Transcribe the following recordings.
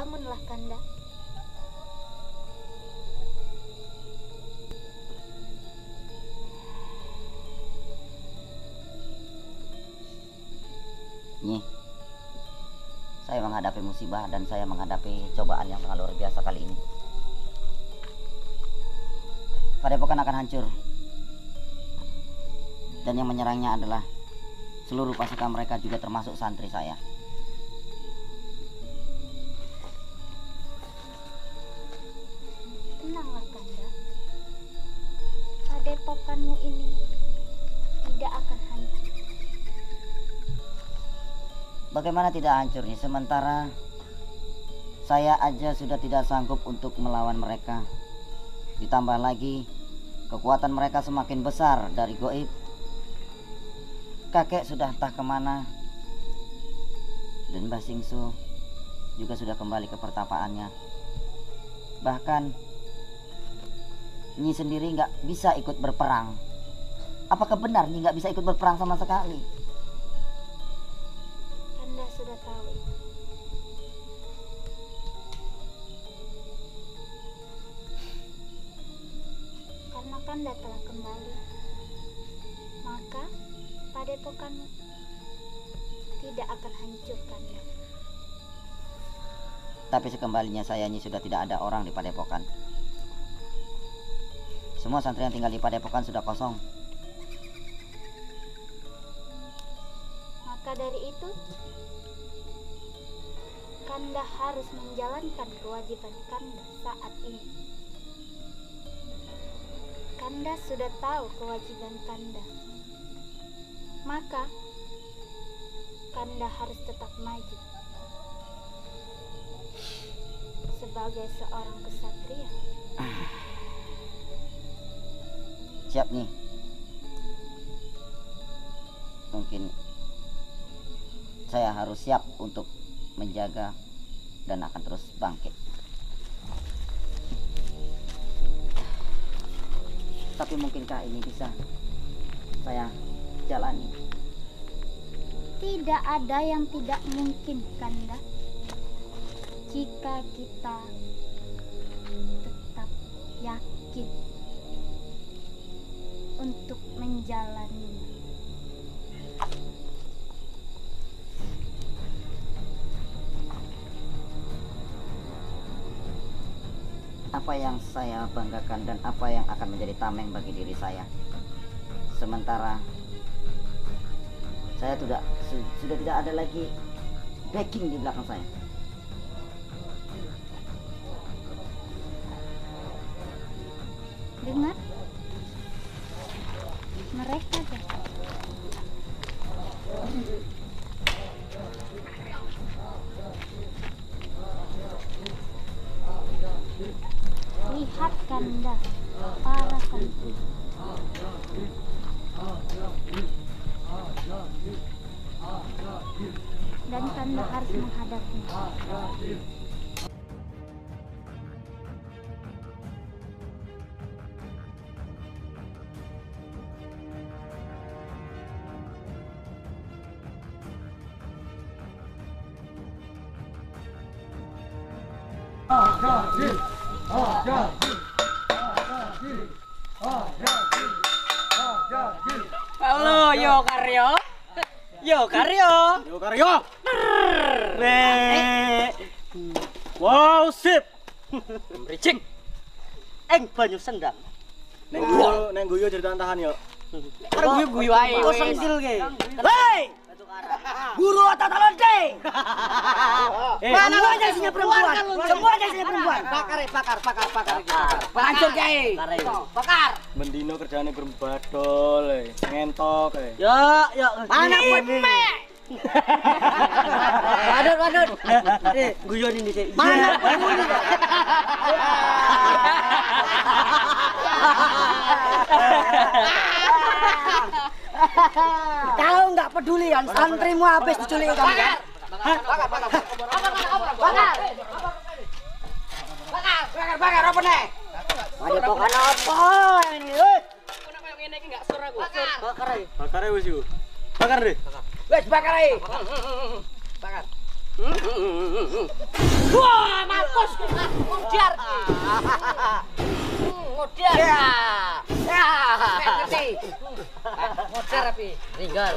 Bangunlah, Kanda. Nyi, saya menghadapi musibah dan saya menghadapi cobaan yang sangat luar biasa kali ini. Padepokan akan hancur. Dan yang menyerangnya adalah seluruh pasukan mereka, juga termasuk santri saya. Tenanglah, Kanda. Padepokanmu ini tidak akan hancur. Bagaimana tidak hancurnya, sementara saya aja sudah tidak sanggup untuk melawan mereka. Ditambah lagi kekuatan mereka semakin besar dari goib. Kakek sudah entah kemana, dan Mbah Singsu juga sudah kembali ke pertapaannya. Bahkan Nyi sendiri nggak bisa ikut berperang. Apakah benar Nyi nggak bisa ikut berperang sama sekali? Kanda sudah tahu itu. Karena Kanda telah kembali, maka padepokanmu tidak akan hancur, Kanda. Tapi sekembalinya saya Nyi sudah tidak ada orang di padepokan. Semua santri yang tinggal di padepokan sudah kosong. Maka dari itu, Kanda harus menjalankan kewajiban Kanda saat ini. Kanda sudah tahu kewajiban Kanda. Maka Kanda harus tetap maju sebagai seorang kesatria. Siap Nyi. Mungkin saya harus siap untuk menjaga dan akan terus bangkit. Tapi mungkinkah ini bisa saya jalani? Tidak ada yang tidak mungkin, Kanda. Jika kita tetap yakin untuk menjalaninya. Apa yang saya banggakan dan apa yang akan menjadi tameng bagi diri saya. Sementara saya sudah tidak ada lagi backing di belakang saya. Dengar, mereka datang. Lihat, Kanda, para santri. Dan Kanda harus menghadapinya. Halo, Yo Karyo. Yo Karyo. Yo Karyo. Wow, sip. Ricik. Eng banyu sendang. Neng guyu cerita tahan yo. Karo guyu ae. Kosong sil ge. Hei. Guru atau talonte. Semuanya isinya perempuan. Semuanya isinya perempuan. Bakar. Hancur kae. Bakar. Mendino kerjane berbadol, ngentok. Yo. Mana pemek? Wadut. Guyon ini sih. Mana peduli? Tahu nggak peduli kan santrimu habis diculik kamu kan? Bakar apa nih? Padepokan apa ini? Kenapa yang ngene iki enggak sur aku? Bakar wis yo. Bakar deh. Wes bakar ae. Bakar. Wah, mampus. Ngudiar. Ngudiar. Ya. Ngerti. Ngudiar tapi tinggal.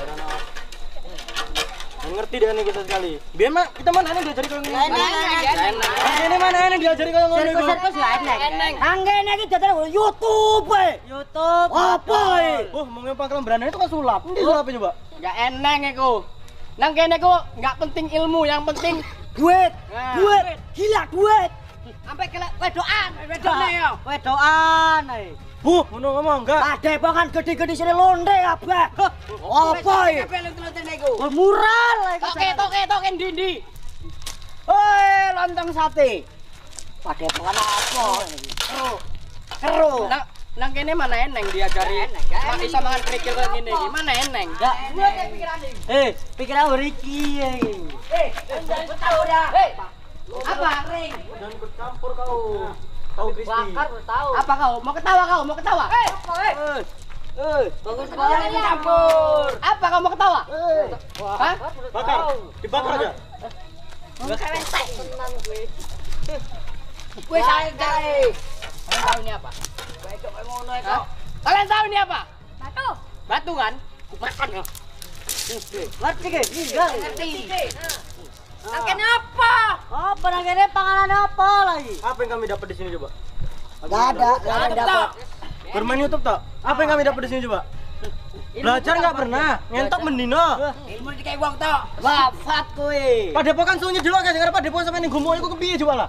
Ngerti deh nih kita sekali. Biar mah kita mana yang diajari kalau ngene. Ini mana yang diajari kalau ngene iku. Sirkus ya eneng. Anggene iki dadak YouTube. YouTube. Apa iki? Oh, mau ngempang kelembaran itu kan sulap. Endi sulap coba? Enggak eneng iku. Nang kene ku enggak penting ilmu, yang penting Duit. Duit. Gila duit. sampai ke wedokan, wedokne yo. Wedokan ae. Ngono ngomong enggak? Padepokan gede-gede sini londe kabeh. Apa iki? Mural ae. Toke ndi. Hei, lontong sate. Padepokan apa? Kero. Nang kene mana eneng diajari. Mak iso mangan kerikil kaya ngene iki. Mana eneng? Enggak. Pikiran Riki iki. Tahu dah. Apa? Ring. Jangan ikut campur kau. Kau Kristi. Tahu. Apa kau? Mau ketawa kau? Mau ketawa? Bagus Jangan campur. Apa kau mau ketawa? Hah? Bakar. Dibakar aja. Bakar entek. Tenang gue. Gue saya guys. Kalian tahu ini apa? Kalian tahu ini apa? Batu. Batu kan? Makan ya. Ngerti ke? Ngerti. Nangkene apa? Apa nangkene panganan apa lagi? Apa yang kami dapat di sini coba? Enggak ada dapat. Bermain YouTube tak? Apa yang kami dapat di sini coba? Belajar nggak pernah, ngentok mendino. Ilmu iki kayak wong tok. Wafat kowe. Padepokan sunyi dulu guys, karena padepokan sampai ning gumo iku kepiye coba lah.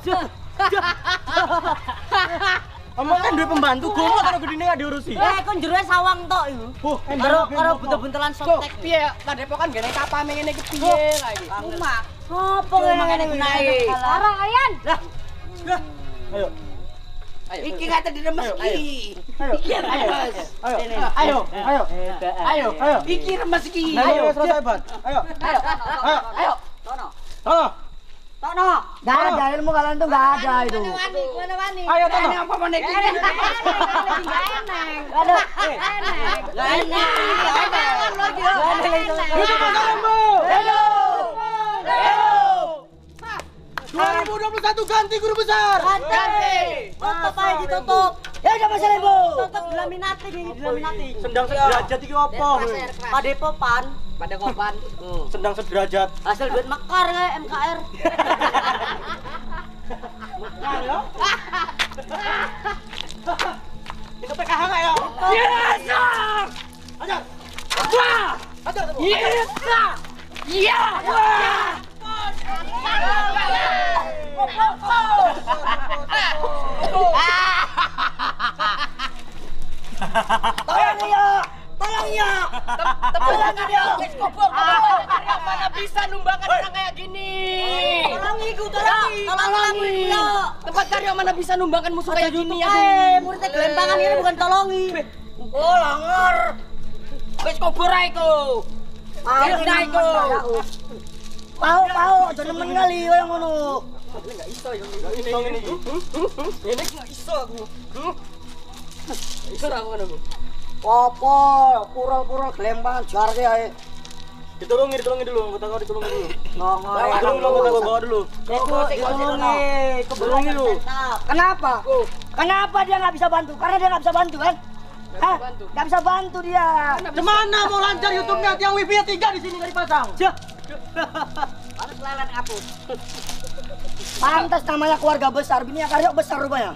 Omong kan duwe pembantu gumo karo gedine nggak diurusi. Kon jero sawang tok iku. Karo buntel-buntelan sotek. Piye padepokan gene kapame ngene iki piye lagi? Rumah. Apa ngene ngene? Orang kalian. Lah. Ayo. Iki kata diremes iki. Ayo. Iki remes iki. Ayo, selesai ban. Ayo. Ayo. Tono. Tono. Enggak ada ilmu kalian tuh enggak ada itu. Ayo Tono. Ini apa meneh iki? Aduh. Hidup Masalembo. 2021 ganti guru besar. Tutup aja ditutup. Ya udah Masalembo. Tutup dilaminati dilaminati. Sendang sederajat iki opo? Padepokan. Padepokan. Sendang sederajat. Hasil duit mekar kayak MKR. Itu PKH enggak ya? Yes! Ajar. Wah! Ajar. Yes! Iya! Wah! Tolong ya. Tolong dia. Kobong. Mana bisa numbangkan orang kayak gini? Tolongi. Tempat karya mana bisa numbangkan musuh kayak gini ya? Muridnya gelembangan ini bukan tolongi. Oh, langgar. Wis kubur ae iku. Ayo iku. Pau, aja nemen kali yang ngono. Enggak iso ini. Ini enggak iso aku. Iso aku ngono. Apa, pura-pura gelembangan jarke ae. Ditolongi dulu, anggota kau ditolongi dulu. Ngomong. Bawa dulu. Ditolongi lu. Kenapa dia nggak bisa bantu? Karena dia nggak bisa bantu kan? Hah? Nggak bisa bantu dia. Gimana mau lancar YouTube-nya? Tiang wifi 3 di sini nggak dipasang. Harus lelet kaput. Pantas namanya keluarga besar, bininya Karyo besar rupanya.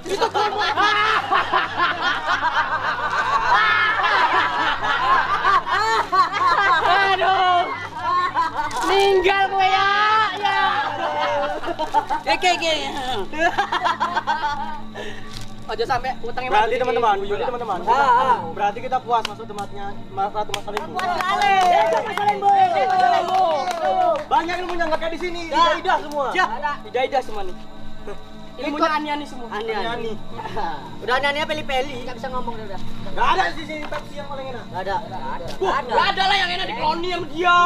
Aduh. Ninggal gue ya. Oke. Aja sampai utangnya Berarti teman-teman, berarti kita puas masuk tempatnya Ratu Masalembo. Banyak ilmunya nggak kayak di sini, ida semua. Ida semua nih. Ilmunya ani-ani semua. Ani. Udah ani peli-peli, nggak bisa ngomong udah. Nggak ada di sini Pepsi yang paling enak. Nggak ada. Gak ada lah yang enak di kloni yang dia.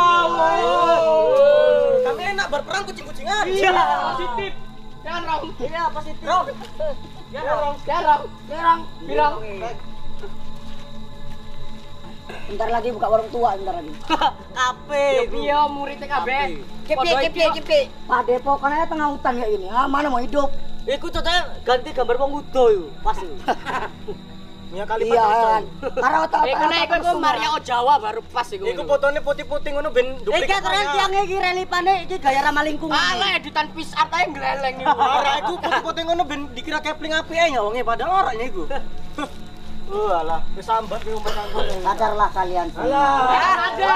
Kami enak berperang kucing-kucingan. Iya. Positif. Jangan rong. Iya, positif. Jangan rong. Bilang. Bentar lagi buka warung tua, bentar lagi. Kape. Piye muridnya kabeh? Kepik. Padepokan aja tengah hutan ya ini. Ah, mana mau hidup? Iku cocoknya ganti gambar wong udo yo. Pas. Ya kali Iya kan. Karena otak Iku Maria Jawa baru pas iku. Iku fotone putih-putih ngono ben duplikat. Iki keren tiang iki relipane iki gaya ramah lingkungan. Ala editan piece art ae gleleng iku. Ora iku putih-putih ngono ben dikira kepling apik ae nyawonge padahal ora iku. Oh alah, wis sambat ki umur kanggo. Sadarlah kalian semua. Ada.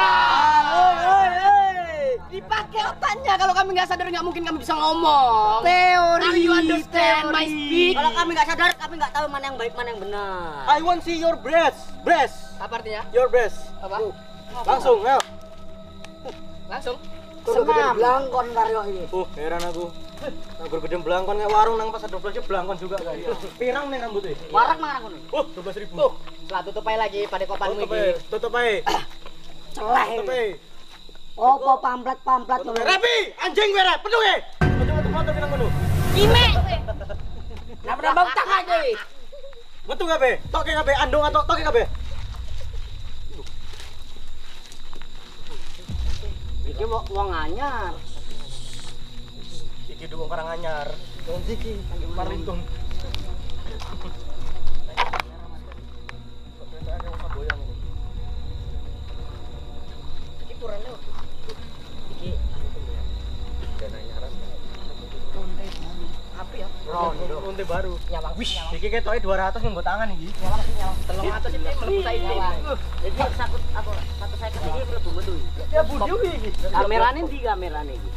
Dipakai otaknya, kalau kami nggak sadar nggak mungkin kami bisa ngomong. Teori. Now you understand my speech. Kalau kami nggak sadar, kami nggak tahu mana yang baik, mana yang benar. I want see your breast. Apa artinya? Your breast. Apa? Langsung, ayo. Langsung. Senam. Blangkon karyo ini. Heran aku. Nang gede blangkon kayak warung nang pasar 12 blangkon juga kan. Pirang nih rambutnya. Warak mana kono? 12.000. Setelah tutup aja lagi pada kopanmu Tutup ini. ae, tutup ae. Celeh. Tutup ae. Opo pamplet-pamplet Tutup ae. Rapi, anjing kowe rep, penuh e. Metu motor nang kono. Ime. Nambah utang aja. Metu kabeh. Toke kabeh andung atau toke kabeh. Iki wong anyar. Iki wong Karanganyar. Wong iki Marlington. Iki kurang lho. Iki api ya. Ronde baru. Nyawang. Wish. Iki ketoke 200 nggo tangan iki. Nyawang. 300 ini mlebu saiki. Jadi sakut apa? Satu saya ini mlebu metu. Ya budi iki. Kamerane ndi kamerane iki?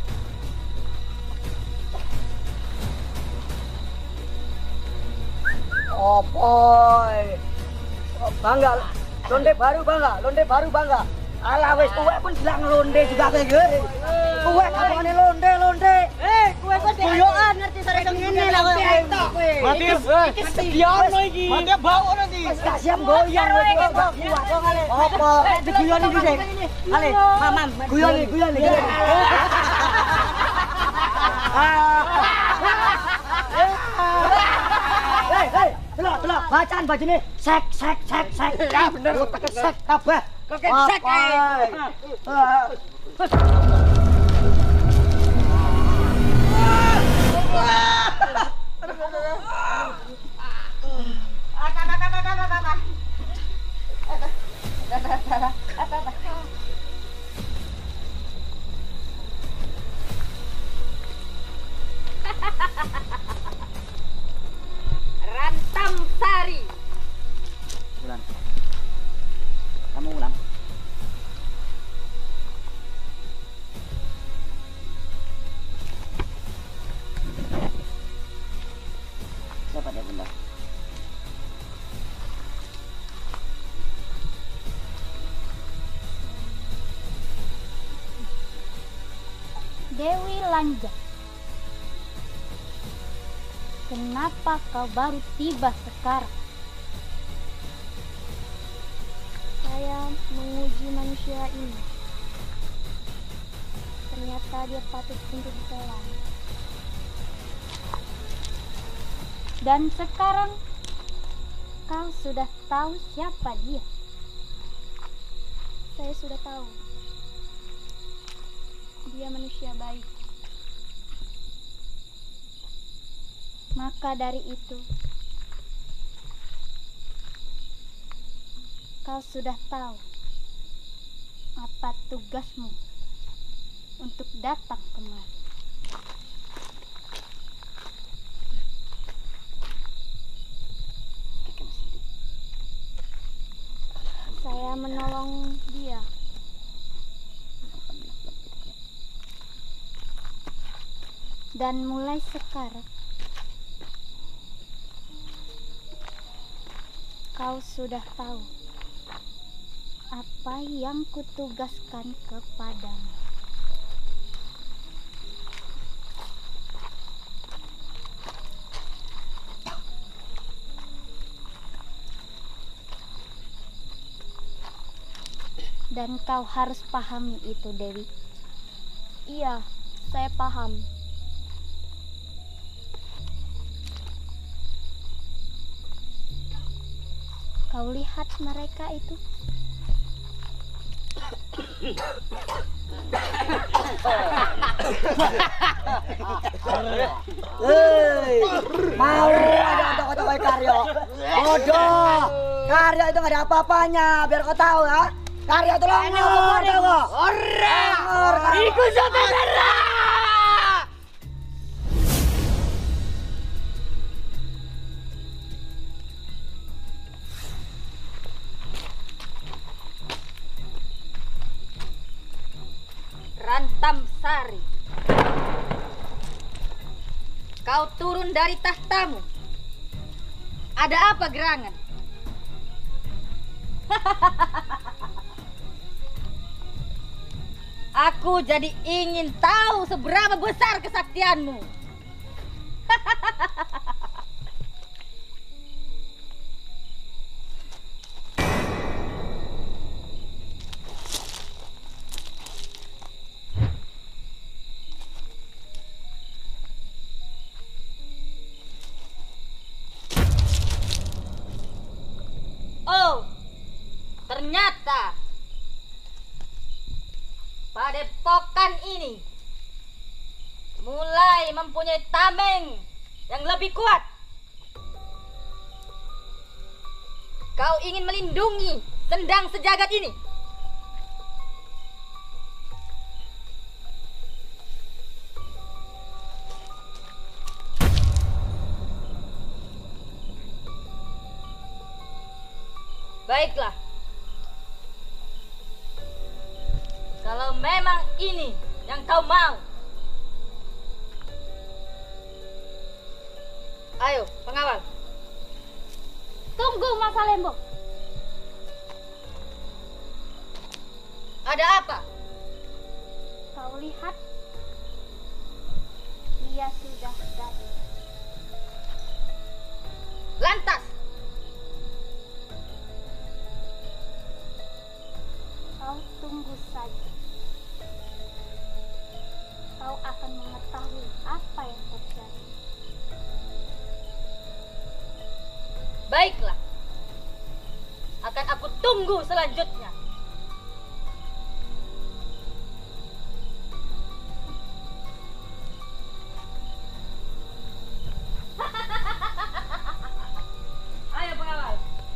Opoy. Bangga. Londe baru bangga. Alah wis kowe pun bilang londe juga kowe ge. Kowe kapane londe. Kowe kok goyokan ngerti sare ngene lah kowe. Mati. Diono iki. Mati bau nanti. Wis gak siap goyang kowe. Apa? Diguyoni iki sik. Ale, mamam, guyoni. Hei, delok, bacaan bajune sek. Ya bener, pakai sek kabeh. Pakai sek Rantam Sari. Ulang. Kamu ulang. Siapa dia bunda? Dewi Lanja. Kenapa kau baru tiba sekarang? Saya menguji manusia ini. Ternyata dia patut untuk ditolong. Dan sekarang kau sudah tahu siapa dia. Saya sudah tahu. Dia manusia baik. Maka dari itu, kau sudah tahu apa tugasmu untuk datang kemari. Saya menolong dia. Dan mulai sekarang, kau sudah tahu apa yang kutugaskan kepadamu. Dan kau harus pahami itu, Dewi. Iya, saya paham. Kau lihat mereka itu? Hei, mau ada otak-otak kayak Karyo? Bodoh. Karyo itu nggak ada apa-apanya, biar kau tahu ya. Karyo itu longor, kok. Ora, ikut saudara. Rantam Sari, kau turun dari tahtamu. Ada apa gerangan? Aku jadi ingin tahu seberapa besar kesaktianmu. Oh, ternyata padepokan ini mulai mempunyai tameng yang lebih kuat. Kau ingin melindungi sendang sejagat ini. Baiklah. Kalau memang ini yang kau mau. Ayo, pengawal. Tunggu, Mas Salembo. Ada apa? Kau lihat, dia sudah datang. Lantas, Kau tunggu saja. Kau akan mengetahui apa yang terjadi. baiklah. Akan aku tunggu selanjutnya. Ayo pengawal.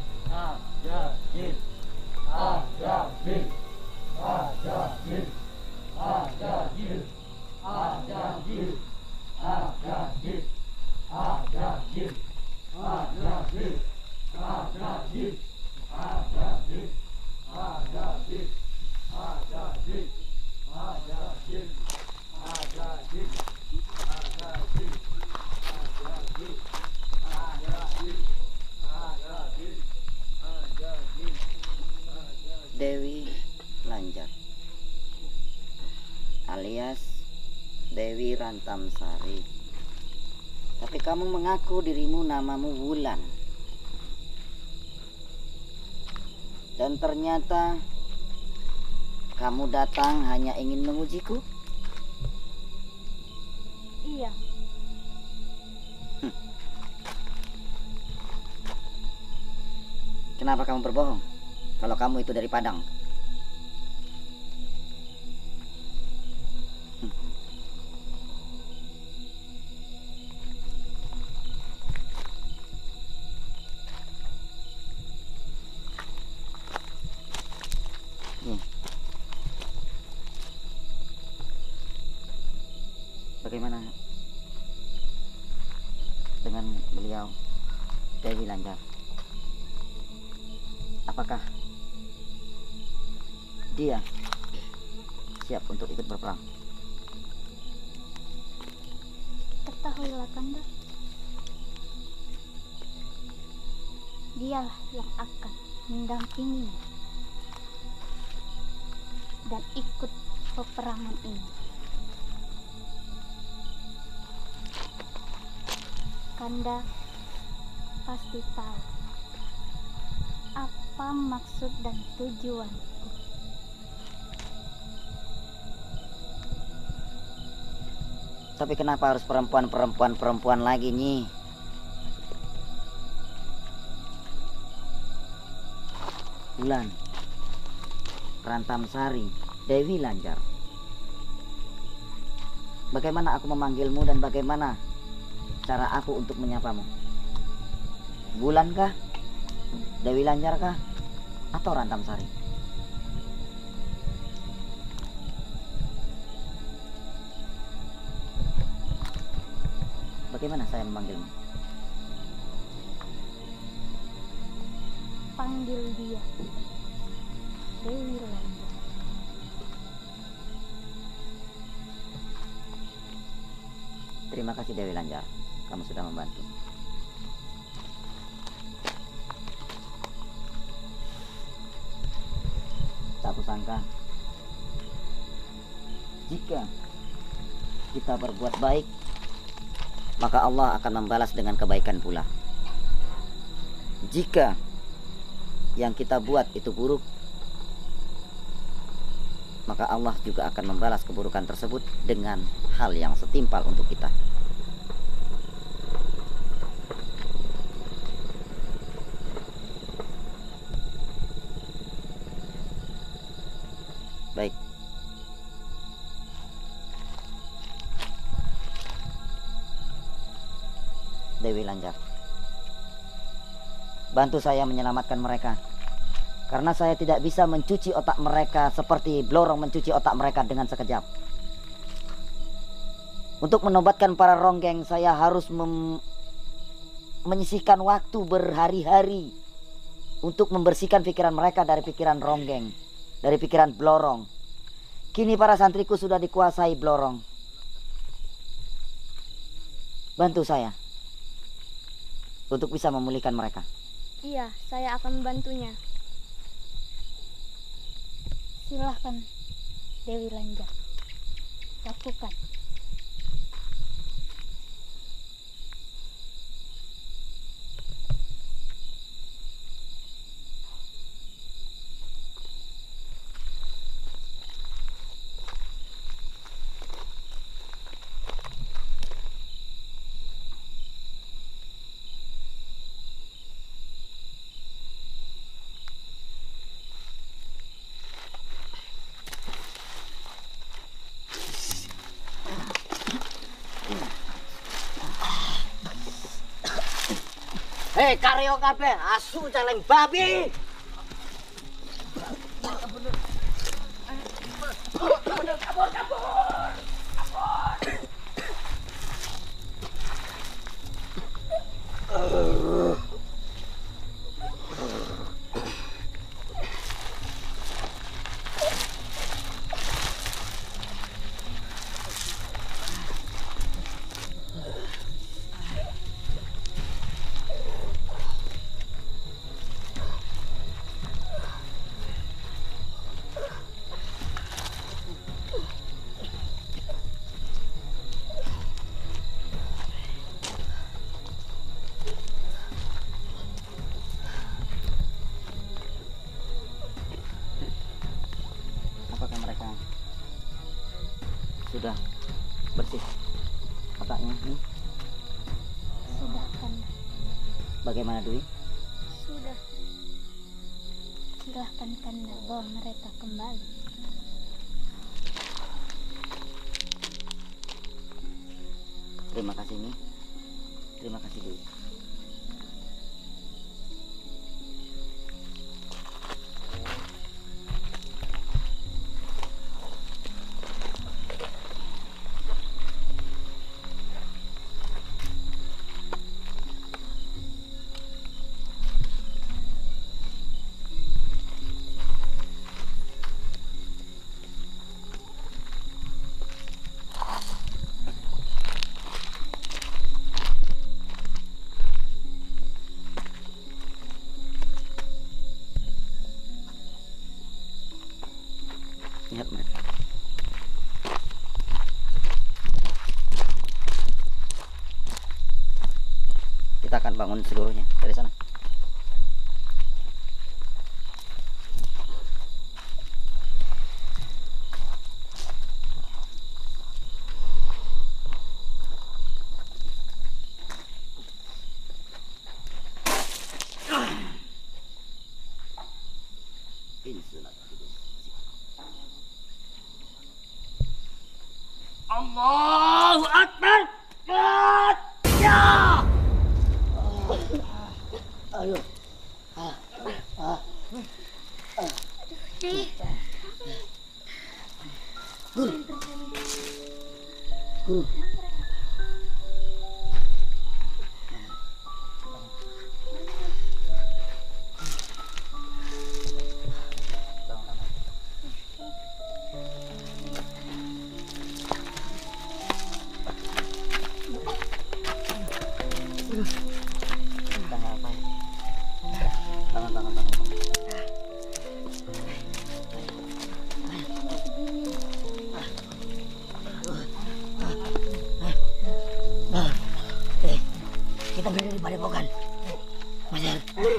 Dewi Lanjar alias Dewi Rantamsari. Tapi kamu mengaku dirimu namamu Wulan. Dan ternyata kamu datang hanya ingin mengujiku? Iya, Kenapa kamu berbohong? Kalau kamu itu dari Padang. Bagaimana dengan beliau, Dewi Lanjar? Apakah dia siap untuk ikut berperang? ketahuilah Kanda. Dialah yang akan mendampingi dan ikut peperangan ini. Kanda pasti tahu apa maksud dan tujuanku. Tapi kenapa harus perempuan lagi, Nyi? Wulan, Rantamsari, Dewi Lanjar. Bagaimana aku memanggilmu dan bagaimana cara aku untuk menyapamu? Bulankah? Dewi Lanjarkah? Atau Rantamsari? Bagaimana saya memanggilmu? Panggil dia Dewi Lanjar. Terima kasih Dewi Lanjar, kamu sudah membantu. Tak kusangka jika kita berbuat baik, maka Allah akan membalas dengan kebaikan pula. Jika yang kita buat itu buruk, maka Allah juga akan membalas keburukan tersebut dengan hal yang setimpal untuk kita. Baik. Dewi Lanjar, bantu saya menyelamatkan mereka. Karena saya tidak bisa mencuci otak mereka seperti Blorong mencuci otak mereka dengan sekejap. Untuk menobatkan para ronggeng, saya harus menyisihkan waktu berhari-hari untuk membersihkan pikiran mereka dari pikiran ronggeng, dari pikiran Blorong. Kini para santriku sudah dikuasai Blorong. Bantu saya untuk bisa memulihkan mereka. Iya, saya akan membantunya. Silahkan Dewi Lanjar, lakukan. Hei, karyo kabeh, asu celeng babi. Apakah mereka sudah bersih otaknya? Sudah, Kanda. Bagaimana Dwi? Sudah. Silahkan Kanda bawa mereka kembali. Terima kasih Mi. Terima kasih Dwi. Lihat mereka. Kita akan bangun seluruhnya dari sana. Insya Allah. Allahu Akbar. Ya. Ayo. Guru. Tangan. Kita berdiri di padepokan. Majar.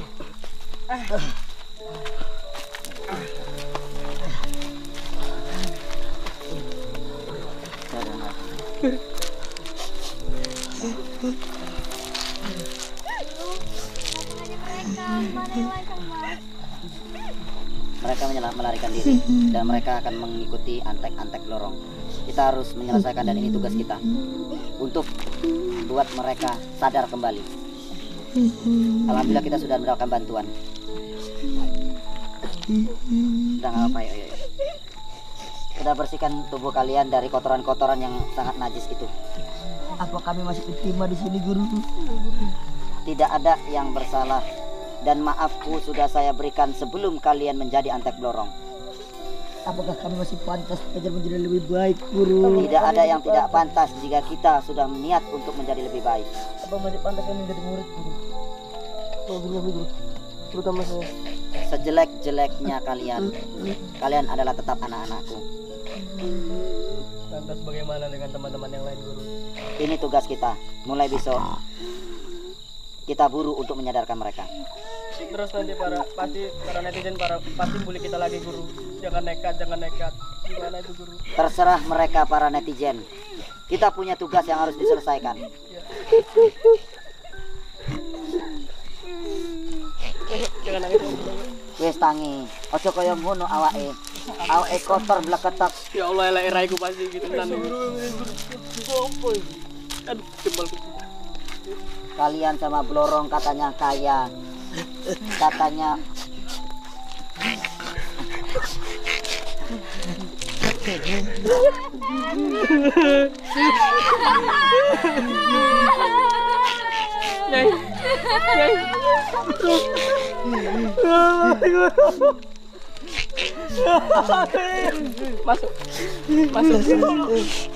Mereka melarikan diri dan mereka akan mengikuti antek-antek lorong. Kita harus menyelesaikan dan ini tugas kita untuk buat mereka sadar kembali. Alhamdulillah kita sudah mendapatkan bantuan. Udah nggak apa, ayo. Kita bersihkan tubuh kalian dari kotoran-kotoran yang sangat najis itu. Apa kami masih diterima di sini, Guru? Tidak ada yang bersalah dan maafku sudah saya berikan sebelum kalian menjadi antek blorong. Apakah kami masih pantas belajar menjadi lebih baik, Guru? Tidak ada yang tidak pantas jika kita sudah niat untuk menjadi lebih baik. Apa masih pantas kami menjadi murid, Guru? Oh, Guru. Terutama saya. Sejelek-jeleknya kalian adalah tetap anak-anakku. Lantas bagaimana dengan teman-teman yang lain, Guru? Ini tugas kita. Mulai besok kita buru untuk menyadarkan mereka. Terus nanti para netizen pasti bully kita lagi, Guru. Jangan nekat. Gimana itu, Guru? Terserah mereka para netizen. Kita punya tugas yang harus diselesaikan. Jangan nangis. Wes tangi. Ojo kaya ngono awake. Awake kotor bleketek. Ya Allah, elek raiku pasti gitu nanti. Apa itu? Aduh, jempolku. Kalian sama blorong katanya kaya. Katanya Nyai. Masuk.